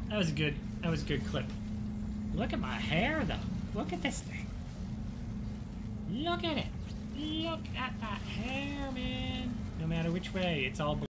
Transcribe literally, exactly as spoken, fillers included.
That was a good, that was a good clip. Look at my hair, though. Look at this thing. Look at it. Look at that hair, man. No matter which way, it's all